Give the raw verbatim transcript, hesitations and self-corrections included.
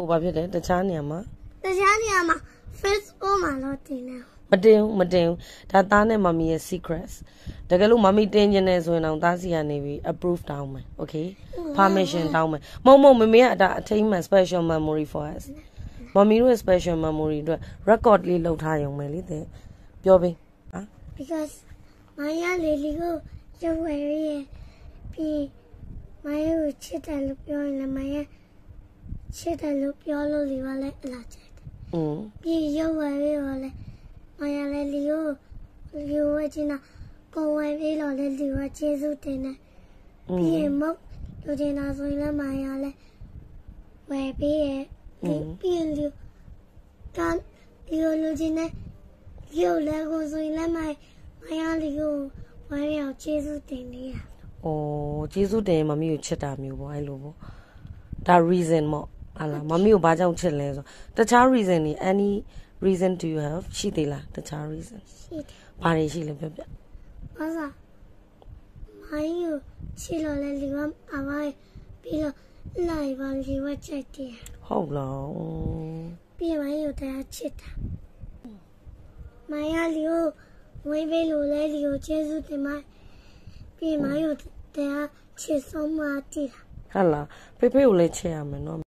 ဘာဖြစ်လဲတခြားနေရာမှာတခြားနေရာမှာ Facebook မှာတော့တင်တယ်မတင်ဘူးမတင်ဘူးဒါသားနဲ့မမီရဲ့ secrets တကယ်လို့မမီတင်ကျင်နေဆိုရင်တော့သားစီကနေပြီး approve တောင်းမယ် okay permission တောင်းမယ်မဟုတ်မဟုတ်မမေကအတာ attainment special memory for us မမီတို့ရဲ့ special memory အတွက် record လေးလုပ်ထားရုံပဲလေတဲ့ပြောပေးဟာ because မရလေးလေးကိုရုပ်ဝယ်ရပြီးမရကိုချစ်တယ်လို့ပြောရင်လည်းမရချစ်တယ်လို့ပြောလို့လေပါလဲအလားချစ်တယ်อืมပြီးရုပ်ဝယ်ရရောလဲမရလေးလေးကိုလီဝဲချင်တာကိုဝယ်ပြီးတော့လေလီဝဲကျေးဇူးတင်တယ်ပြီးရင်မဟုတ်လူချင်တာဆိုရင်လည်းမရလဲဝယ်ပြီးရပြီးရင်လီကလီကိုလူချင်တဲ့လီကိုလည်းကိုဆိုရင်လည်းမမရလီကိုဝယ်ရအောင်ကျေးဇူးတင်နေရဩကျေးဇူးတင်မမီကိုချစ်တာမျိုးပေါ့အဲ့လိုပေါ့ဒါ reason မော့ဟာလားမမီကိုဘာကြောင့်ချစ်လဲဆိုတခြား reason นี่ any reason do you have ရှိသေးလားတခြား reason ရှိတယ်ဘာတွေရှိလဲပြောပြဘာသာမိုင်းကိုချစ်လို့လဲလီကအဝိုင်းပြီးတော့လိုက်ပါလီဝက်ချက်တယ်ဟုတ်လားပြီးမိုင်းကိုတရားချစ်တာမိုင်းရလီကိုဝေးပေးလို့လဲလီကိုကျေးဇူးတင်ပါပြီးမိုင်းကိုတရားချစ်ဆုံးမတည်တာဟုတ်လားဖေဖေကိုလည်းချစ်ရမယ်နော်